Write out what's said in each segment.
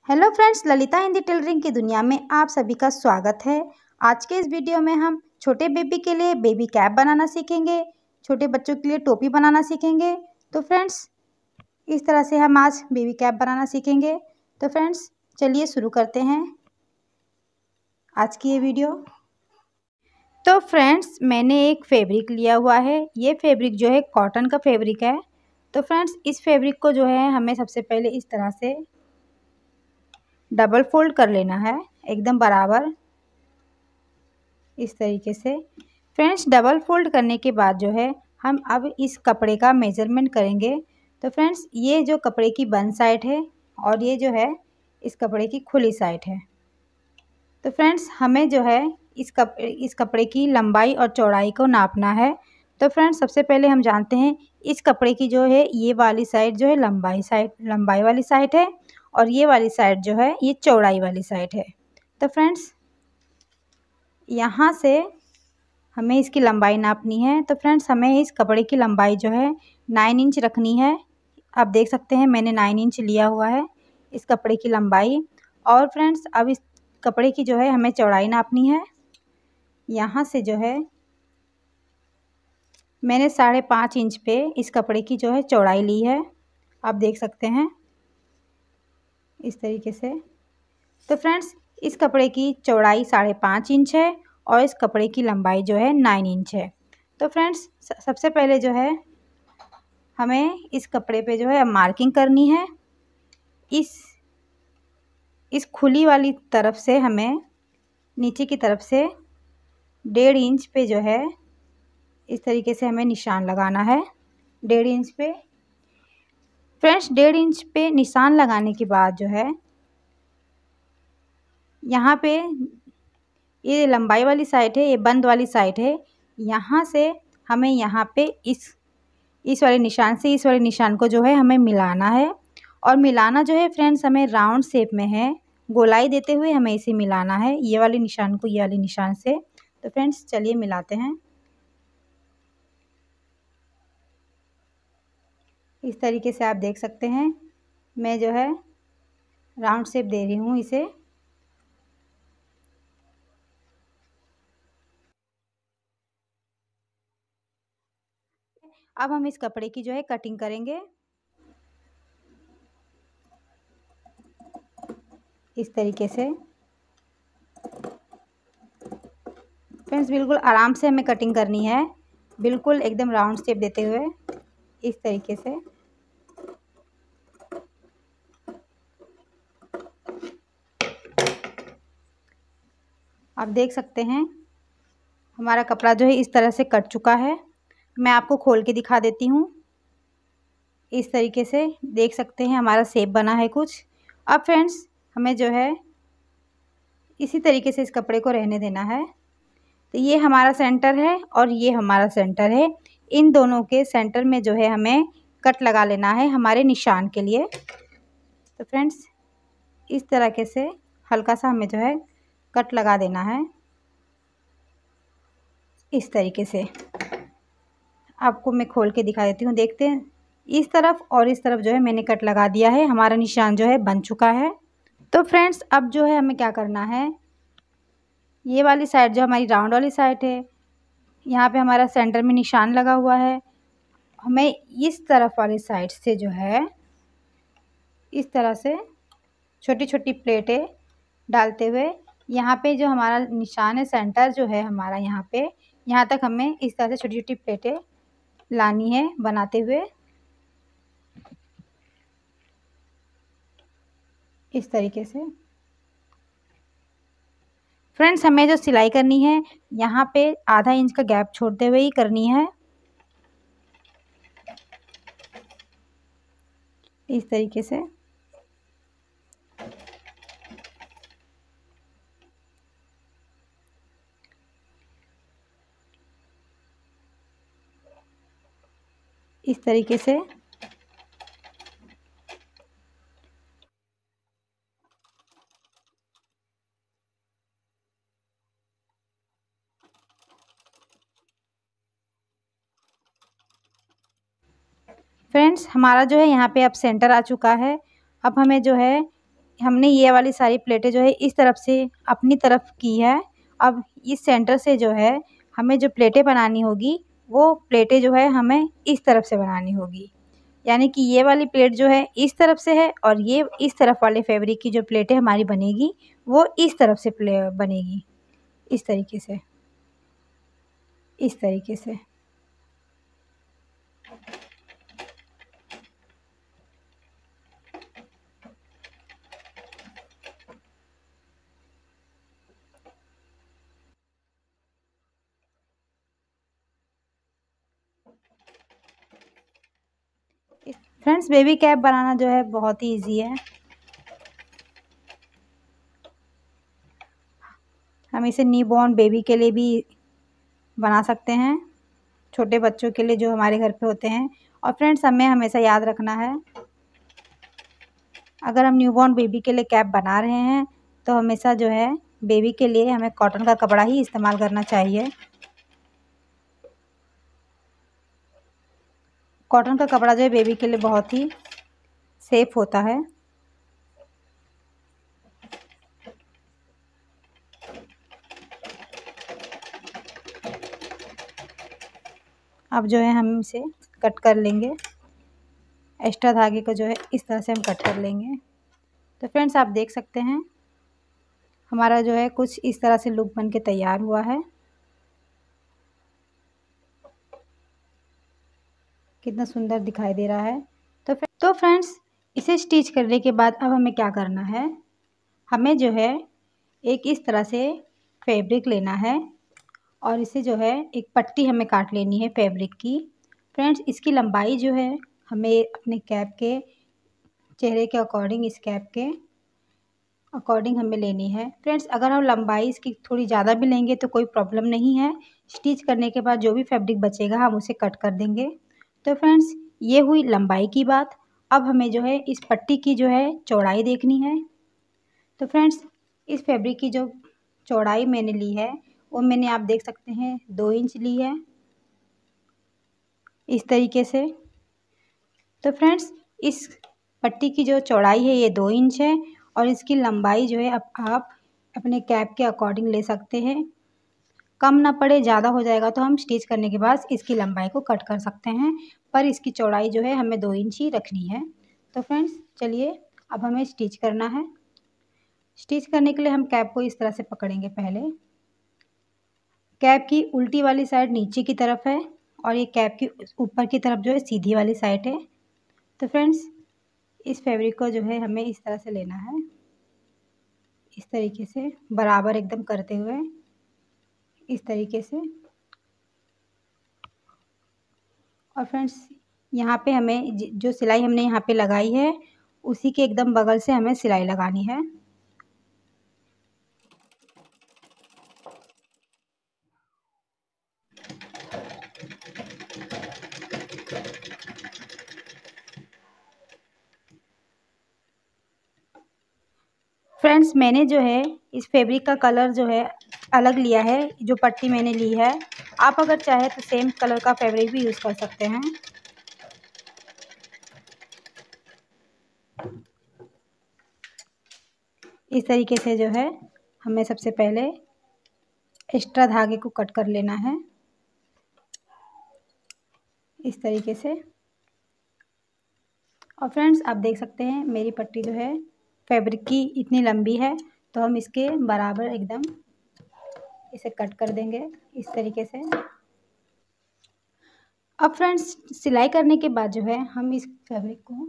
Hello friends, Lalita Hindi tailoring की दुनिया में आप सभी का स्वागत है। आज के इस वीडियो में हम छोटे बेबी के लिए बेबी कैप बनाना सीखेंगे, छोटे बच्चों के लिए टोपी बनाना सीखेंगे। तो फ्रेंड्स, इस तरह से हम आज बेबी कैप बनाना सीखेंगे। तो फ्रेंड्स, चलिए शुरू करते हैं आज की ये वीडियो। तो फ्रेंड्स, मैंने एक फैब्रिक लिया हुआ है। ये फैब्रिक जो है कॉटन का फैब्रिक है। तो फ्रेंड्स, इस फैब्रिक को जो है हमें सबसे पहले इस तरह से डबल फोल्ड कर लेना है, एकदम बराबर इस तरीके से। फ्रेंड्स, डबल फोल्ड करने के बाद जो है हम अब इस कपड़े का मेज़रमेंट करेंगे। तो फ्रेंड्स, ये जो कपड़े की बंद साइड है और ये जो है इस कपड़े की खुली साइड है। तो फ्रेंड्स, हमें जो है इस कपड़े की लंबाई और चौड़ाई को नापना है। तो फ्रेंड्स, सबसे पहले हम जानते हैं इस कपड़े की जो है ये वाली साइड जो है लंबाई वाली साइड है और ये वाली साइड जो है ये चौड़ाई वाली साइड है। तो फ्रेंड्स, यहाँ से हमें इसकी लंबाई नापनी है। तो फ्रेंड्स, हमें इस कपड़े की लंबाई जो है 9 इंच रखनी है। आप देख सकते हैं मैंने 9 इंच लिया हुआ है इस कपड़े की लंबाई। और फ्रेंड्स, अब इस कपड़े की जो है हमें चौड़ाई नापनी है। यहाँ से जो है मैंने 5.5 इंच पे इस कपड़े की जो है चौड़ाई ली है। आप देख सकते हैं इस तरीके से। तो फ्रेंड्स, इस कपड़े की चौड़ाई 5.5 इंच है और इस कपड़े की लंबाई जो है 9 इंच है। तो फ्रेंड्स, सबसे पहले जो है हमें इस कपड़े पे जो है मार्किंग करनी है। इस खुली वाली तरफ से हमें नीचे की तरफ से 1.5 इंच पे जो है इस तरीके से हमें निशान लगाना है, 1.5 इंच पे। फ्रेंड्स, 1.5 इंच पे निशान लगाने के बाद जो है यहाँ पे ये लंबाई वाली साइड है, ये बंद वाली साइड है। यहाँ से हमें यहाँ पे इस वाले निशान से इस वाले निशान को जो है हमें मिलाना है। और मिलाना जो है फ्रेंड्स हमें राउंड शेप में है, गोलाई देते हुए हमें इसे मिलाना है, ये वाले निशान को ये वाले निशान से। तो फ्रेंड्स, चलिए मिलाते हैं। इस तरीके से आप देख सकते हैं मैं जो है राउंड शेप दे रही हूँ इसे। अब हम इस कपड़े की जो है कटिंग करेंगे इस तरीके से। फ्रेंड्स, बिल्कुल आराम से हमें कटिंग करनी है, बिल्कुल एकदम राउंड शेप देते हुए इस तरीके से। आप देख सकते हैं हमारा कपड़ा जो है इस तरह से कट चुका है। मैं आपको खोल के दिखा देती हूँ। इस तरीके से देख सकते हैं हमारा शेप बना है कुछ। अब फ्रेंड्स, हमें जो है इसी तरीके से इस कपड़े को रहने देना है। तो ये हमारा सेंटर है और ये हमारा सेंटर है। इन दोनों के सेंटर में जो है हमें कट लगा लेना है हमारे निशान के लिए। तो फ्रेंड्स, इस तरीके से हल्का सा हमें जो है कट लगा देना है इस तरीके से। आपको मैं खोल के दिखा देती हूँ, देखते हैं। इस तरफ और इस तरफ जो है मैंने कट लगा दिया है, हमारा निशान जो है बन चुका है। तो फ्रेंड्स, अब जो है हमें क्या करना है, ये वाली साइड जो हमारी राउंड वाली साइड है, यहाँ पे हमारा सेंटर में निशान लगा हुआ है। हमें इस तरफ वाली साइड से जो है इस तरह से छोटी छोटी प्लेटें डालते हुए यहाँ पे जो हमारा निशान है, सेंटर जो है हमारा यहाँ पे, यहाँ तक हमें इस तरह से छोटी छोटी प्लेटें लानी है बनाते हुए इस तरीके से। फ्रेंड्स, हमें जो सिलाई करनी है यहाँ पे आधा इंच का गैप छोड़ते हुए ही करनी है इस तरीके से। इस तरीके से फ्रेंड्स, हमारा जो है यहाँ पे अब सेंटर आ चुका है। अब हमें जो है हमने ये वाली सारी प्लेटें जो है इस तरफ से अपनी तरफ की है। अब इस सेंटर से जो है हमें जो प्लेटें बनानी होगी वो प्लेटें जो है हमें इस तरफ से बनानी होगी। यानी कि ये वाली प्लेट जो है इस तरफ से है और ये इस तरफ वाले फैब्रिक की जो प्लेटें हमारी बनेगी वो इस तरफ से बनेगी, इस तरीके से, इस तरीके से। फ्रेंड्स बेबी कैप बनाना जो है बहुत ही इजी है। हम इसे न्यूबॉर्न बेबी के लिए भी बना सकते हैं, छोटे बच्चों के लिए जो हमारे घर पे होते हैं। और फ्रेंड्स हमें हमेशा याद रखना है, अगर हम न्यूबॉर्न बेबी के लिए कैप बना रहे हैं तो हमेशा जो है बेबी के लिए हमें कॉटन का कपड़ा ही इस्तेमाल करना चाहिए। कॉटन का कपड़ा जो है बेबी के लिए बहुत ही सेफ होता है। अब जो है हम इसे कट कर लेंगे, एक्स्ट्रा धागे को जो है इस तरह से हम कट कर लेंगे। तो फ्रेंड्स आप देख सकते हैं हमारा जो है कुछ इस तरह से लुक बन के तैयार हुआ है। कितना सुंदर दिखाई दे रहा है। तो फ्रेंड्स इसे स्टिच करने के बाद अब हमें क्या करना है, हमें जो है एक इस तरह से फैब्रिक लेना है और इसे जो है एक पट्टी हमें काट लेनी है फैब्रिक की। फ्रेंड्स इसकी लंबाई जो है हमें अपने कैप के चेहरे के अकॉर्डिंग, इस कैप के अकॉर्डिंग हमें लेनी है। फ्रेंड्स अगर हम लंबाई इसकी थोड़ी ज़्यादा भी लेंगे तो कोई प्रॉब्लम नहीं है। स्टिच करने के बाद जो भी फैब्रिक बचेगा हम उसे कट कर देंगे। तो फ्रेंड्स ये हुई लंबाई की बात। अब हमें जो है इस पट्टी की जो है चौड़ाई देखनी है। तो फ्रेंड्स इस फैब्रिक की जो चौड़ाई मैंने ली है वो मैंने, आप देख सकते हैं, 2 इंच ली है, इस तरीके से। तो फ्रेंड्स इस पट्टी की जो चौड़ाई है ये 2 इंच है और इसकी लंबाई जो है आप अपने कैप के अकॉर्डिंग ले सकते हैं। कम ना पड़े, ज़्यादा हो जाएगा तो हम स्टिच करने के बाद इसकी लंबाई को कट कर सकते हैं, पर इसकी चौड़ाई जो है हमें 2 इंच ही रखनी है। तो फ्रेंड्स चलिए अब हमें स्टिच करना है। स्टिच करने के लिए हम कैप को इस तरह से पकड़ेंगे। पहले कैप की उल्टी वाली साइड नीचे की तरफ है और ये कैप की ऊपर की तरफ जो है सीधी वाली साइड है। तो फ्रेंड्स इस फैब्रिक को जो है हमें इस तरह से लेना है, इस तरीके से बराबर एकदम करते हुए, इस तरीके से। और फ्रेंड्स यहाँ पे हमें जो सिलाई हमने यहाँ पे लगाई है उसी के एकदम बगल से हमें सिलाई लगानी है। फ्रेंड्स मैंने जो है इस फैब्रिक का कलर जो है अलग लिया है, जो पट्टी मैंने ली है। आप अगर चाहे तो सेम कलर का फैब्रिक भी यूज़ कर सकते हैं। इस तरीके से जो है हमें सबसे पहले एक्स्ट्रा धागे को कट कर लेना है, इस तरीके से। और फ्रेंड्स आप देख सकते हैं मेरी पट्टी जो है फैब्रिक की इतनी लंबी है, तो हम इसके बराबर एकदम इसे कट कर देंगे इस तरीके से। अब फ्रेंड्स सिलाई करने के बाद जो है हम इस फैब्रिक को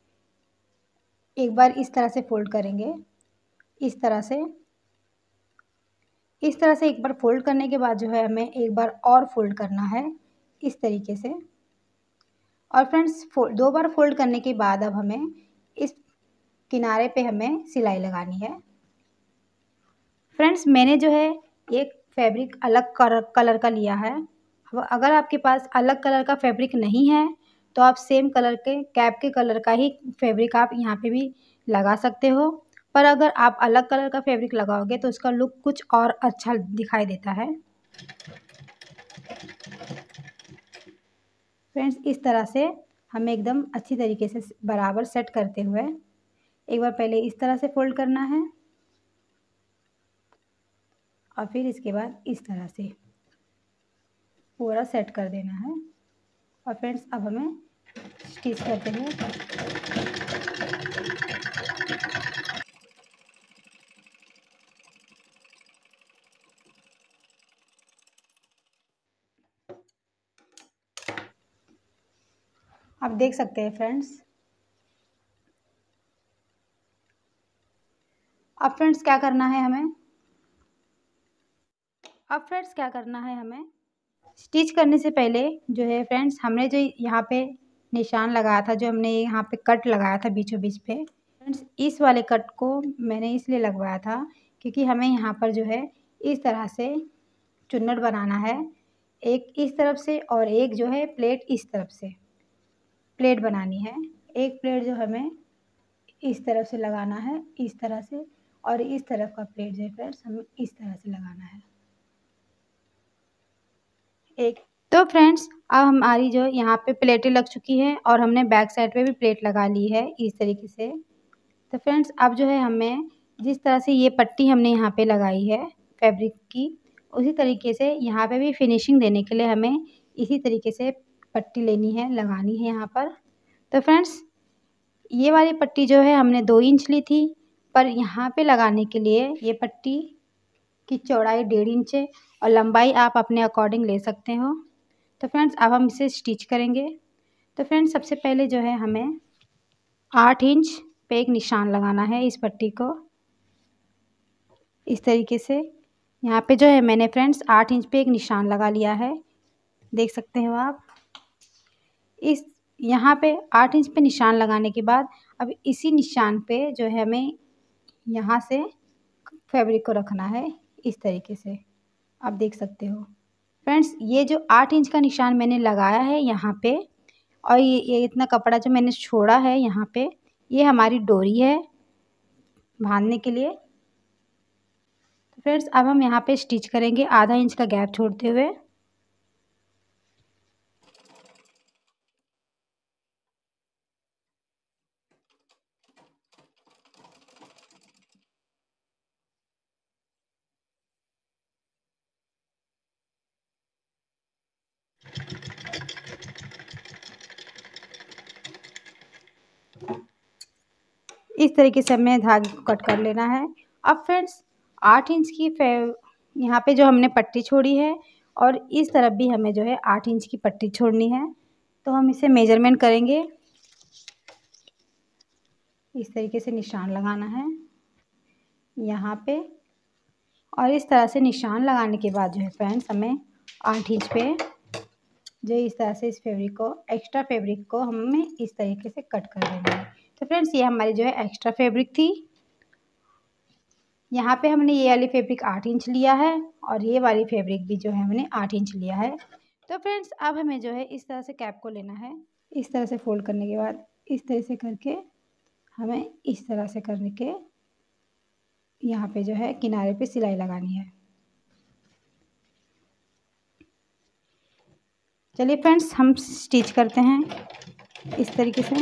एक बार इस तरह से फोल्ड करेंगे, इस तरह से एक बार फोल्ड करने के बाद जो है हमें एक बार और फोल्ड करना है, इस तरीके से। और फ्रेंड्स 2 बार फोल्ड करने के बाद अब हमें इस किनारे पे हमें सिलाई लगानी है। फ्रेंड्स मैंने जो है एक फैब्रिक अलग कलर का लिया है। अगर आपके पास अलग कलर का फैब्रिक नहीं है तो आप सेम कलर के कैप के कलर का ही फैब्रिक आप यहाँ पे भी लगा सकते हो, पर अगर आप अलग कलर का फैब्रिक लगाओगे तो उसका लुक कुछ और अच्छा दिखाई देता है। फ्रेंड्स इस तरह से हमें एकदम अच्छी तरीके से बराबर सेट करते हुए एक बार पहले इस तरह से फोल्ड करना है और फिर इसके बाद इस तरह से पूरा सेट कर देना है। और फ्रेंड्स अब हमें स्टिच करते हैं। आप देख सकते हैं फ्रेंड्स। अब फ्रेंड्स क्या करना है हमें, स्टिच करने से पहले जो है फ्रेंड्स, हमने जो यहाँ पे निशान लगाया था, जो हमने यहाँ पे कट लगाया था बीचों बीच पे फ्रेंड्स, इस वाले कट को मैंने इसलिए लगवाया था क्योंकि हमें यहाँ पर जो है इस तरह से चुन्नट बनाना है, एक इस तरफ से और एक जो है प्लेट इस तरफ से प्लेट बनानी है। एक प्लेट जो हमें इस तरफ से लगाना है इस तरह से, और इस तरफ का प्लेट जो है फ्रेंड्स हमें इस तरह से लगाना है एक। तो फ्रेंड्स अब हमारी जो यहाँ पे प्लेटें लग चुकी हैं और हमने बैक साइड पे भी प्लेट लगा ली है इस तरीके से। तो फ्रेंड्स अब जो है हमें जिस तरह से ये पट्टी हमने यहाँ पे लगाई है फैब्रिक की, उसी तरीके से यहाँ पे भी फिनिशिंग देने के लिए हमें इसी तरीके से पट्टी लेनी है, लगानी है यहाँ पर। तो फ्रेंड्स ये वाली पट्टी जो है हमने 2 इंच ली थी, पर यहाँ पे लगाने के लिए ये पट्टी की चौड़ाई 1.5 इंच है और लंबाई आप अपने अकॉर्डिंग ले सकते हो। तो फ्रेंड्स अब हम इसे स्टिच करेंगे। तो फ्रेंड्स सबसे पहले जो है हमें 8 इंच पे एक निशान लगाना है इस पट्टी को इस तरीके से। यहाँ पे जो है मैंने फ्रेंड्स 8 इंच पे एक निशान लगा लिया है, देख सकते हो आप। इस यहाँ पे 8 इंच पे निशान लगाने के बाद अब इसी निशान पे जो है हमें यहाँ से फैब्रिक को रखना है इस तरीके से, आप देख सकते हो। फ्रेंड्स ये जो 8 इंच का निशान मैंने लगाया है यहाँ पे, और ये इतना कपड़ा जो मैंने छोड़ा है यहाँ पे, ये हमारी डोरी है बांधने के लिए। तो फ्रेंड्स अब हम यहाँ पे स्टिच करेंगे आधा इंच का गैप छोड़ते हुए। इस तरीके से हमें धागे को कट कर लेना है। अब फ्रेंड्स 8 इंच की यहाँ पे जो हमने पट्टी छोड़ी है और इस तरफ भी हमें जो है 8 इंच की पट्टी छोड़नी है। तो हम इसे मेजरमेंट करेंगे, इस तरीके से निशान लगाना है यहाँ पे, और इस तरह से निशान लगाने के बाद जो है फ्रेंड्स हमें 8 इंच पे जो इस तरह से इस फैब्रिक को, एक्स्ट्रा फैब्रिक को हमें इस तरीके से कट कर देना है। तो फ्रेंड्स ये हमारी जो है एक्स्ट्रा फैब्रिक थी। यहाँ पे हमने ये वाली फैब्रिक 8 इंच लिया है और ये वाली फैब्रिक भी जो है हमने 8 इंच लिया है। तो फ्रेंड्स अब हमें जो है इस तरह से कैप को लेना है, इस तरह से फोल्ड करने के बाद इस तरह से करके हमें इस तरह से करके यहाँ पे जो है किनारे पे सिलाई लगानी है। चलिए फ्रेंड्स हम स्टिच करते हैं इस तरीके से।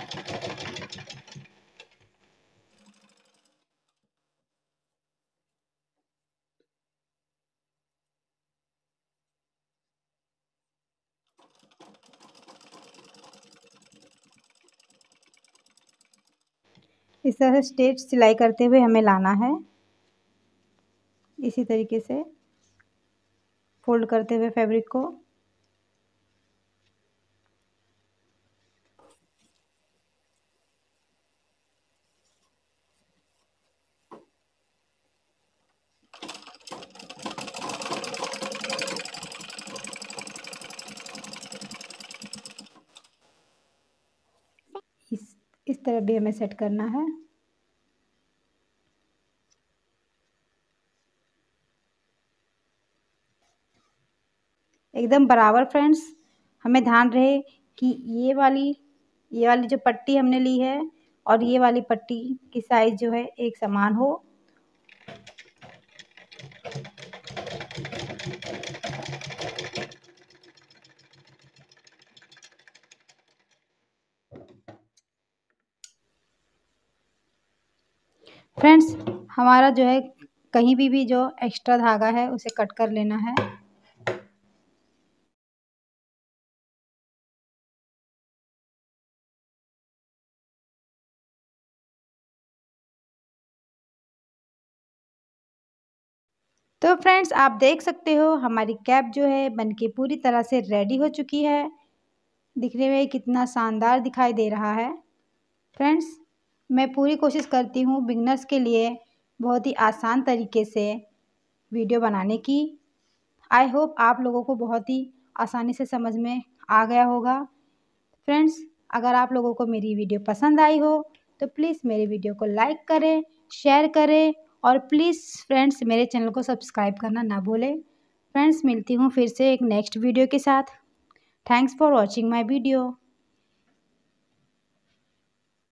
इस तरह से स्ट्रेट सिलाई करते हुए हमें लाना है, इसी तरीके से फोल्ड करते हुए फैब्रिक को। इस तरह भी हमें सेट करना है। एकदम बराबर फ्रेंड्स, हमें ध्यान रहे कि ये वाली जो पट्टी हमने ली है और ये वाली पट्टी की साइज जो है एक समान हो। फ्रेंड्स हमारा जो है कहीं भी जो एक्स्ट्रा धागा है उसे कट कर लेना है। तो फ्रेंड्स आप देख सकते हो हमारी कैप जो है बनके पूरी तरह से रेडी हो चुकी है। दिखने में कितना शानदार दिखाई दे रहा है। फ्रेंड्स मैं पूरी कोशिश करती हूँ बिगनर्स के लिए बहुत ही आसान तरीके से वीडियो बनाने की। आई होप आप लोगों को बहुत ही आसानी से समझ में आ गया होगा। फ्रेंड्स अगर आप लोगों को मेरी वीडियो पसंद आई हो तो प्लीज़ मेरी वीडियो को लाइक करें, शेयर करें और प्लीज़ फ्रेंड्स मेरे चैनल को सब्सक्राइब करना ना भूलें। फ्रेंड्स मिलती हूँ फिर से एक नेक्स्ट वीडियो के साथ। Thanks for watching my video.